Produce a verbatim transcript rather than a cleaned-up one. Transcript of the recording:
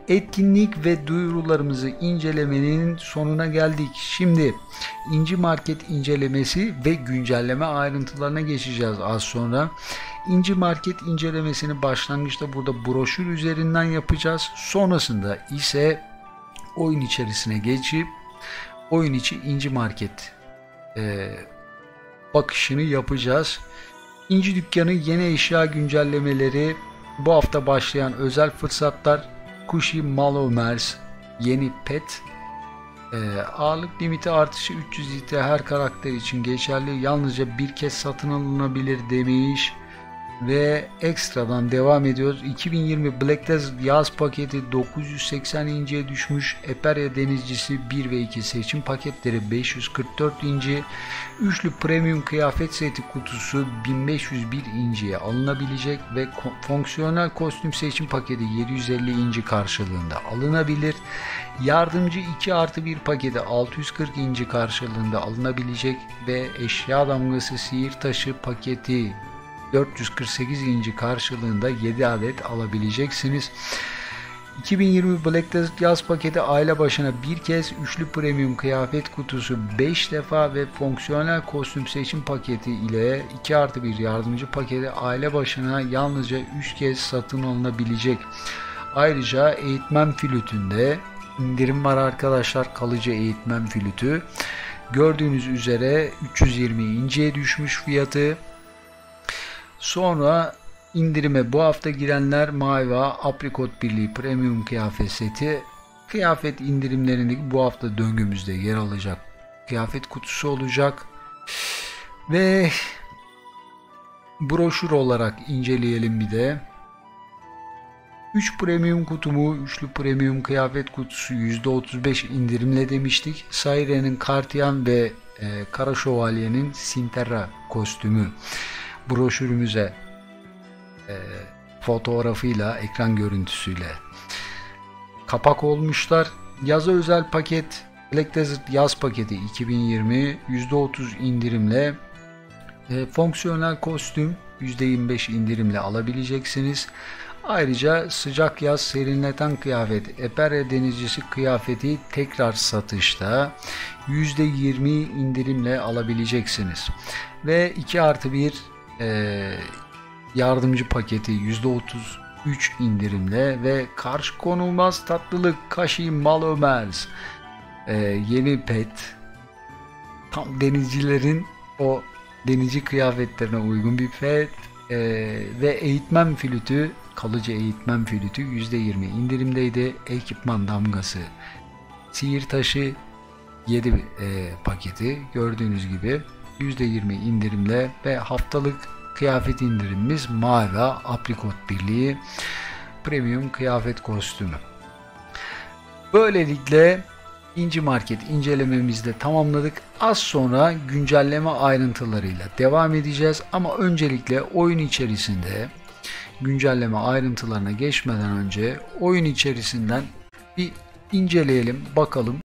etkinlik ve duyurularımızı incelemenin sonuna geldik. Şimdi İnci Market incelemesi ve güncelleme ayrıntılarına geçeceğiz az sonra. İnci Market incelemesini başlangıçta burada broşür üzerinden yapacağız. Sonrasında ise oyun içerisine geçip oyun içi İnci Market e, bakışını yapacağız. İnci Dükkanı yeni eşya güncellemeleri, bu hafta başlayan özel fırsatlar, Kushi Malomers yeni pet, e, ağırlık limiti artışı üç yüz litre her karakter için geçerli, yalnızca bir kez satın alınabilir demiş. Ve ekstradan devam ediyoruz. iki bin yirmi Black Desert yaz paketi dokuz yüz seksen inciye düşmüş. Eperia Denizcisi bir ve iki seçim paketleri beş yüz kırk dört inci. Üçlü premium kıyafet seti kutusu bin beş yüz bir inciye alınabilecek ve fonksiyonel kostüm seçim paketi yedi yüz elli inci karşılığında alınabilir. Yardımcı iki artı bir paketi altı yüz kırk inci karşılığında alınabilecek ve eşya damgası sihir taşı paketi dört yüz kırk sekiz inci karşılığında yedi adet alabileceksiniz. iki bin yirmi Black Desert yaz paketi aile başına bir kez, üçlü premium kıyafet kutusu beş defa ve fonksiyonel kostüm seçim paketi ile iki artı bir yardımcı paketi aile başına yalnızca üç kez satın alınabilecek. Ayrıca eğitmen flütünde indirim var arkadaşlar. Kalıcı eğitmen flütü gördüğünüz üzere üç yüz yirmi inciye düşmüş fiyatı. Sonra indirime bu hafta girenler Mayva Aprikot Birliği Premium kıyafet seti, kıyafet indirimlerindeki bu hafta döngümüzde yer alacak kıyafet kutusu olacak. Ve broşür olarak inceleyelim bir de. üç premium kutumu, üçlü premium kıyafet kutusu yüzde otuz beş indirimle demiştik. Saire'nin Kartiyan ve e, Kara Şövalye'nin Sinterra kostümü broşürümüze e, fotoğrafıyla, ekran görüntüsüyle kapak olmuşlar. Yaza özel paket Black Desert yaz paketi iki bin yirmi yüzde otuz indirimle, e, fonksiyonel kostüm yüzde yirmi beş indirimle alabileceksiniz. Ayrıca sıcak yaz serinleten kıyafet Eperia Denizcisi kıyafeti tekrar satışta yüzde yirmi indirimle alabileceksiniz. Ve iki artı bir e, yardımcı paketi yüzde otuz üç indirimle ve karşı konulmaz tatlılık Kushi Malomers e, yeni pet, tam denizcilerin o denizci kıyafetlerine uygun bir pet e, ve eğitmen flütü, kalıcı eğitmen flütü yüzde yirmi indirimdeydi. Ekipman damgası sihir taşı yedi e, paketi gördüğünüz gibi yüzde yirmi indirimle ve haftalık kıyafet indirimimiz Mayva Aprikot Birliği Premium kıyafet kostümü. Böylelikle İnci Market incelememizi de tamamladık. Az sonra güncelleme ayrıntılarıyla devam edeceğiz ama öncelikle oyun içerisinde güncelleme ayrıntılarına geçmeden önce oyun içerisinden bir inceleyelim bakalım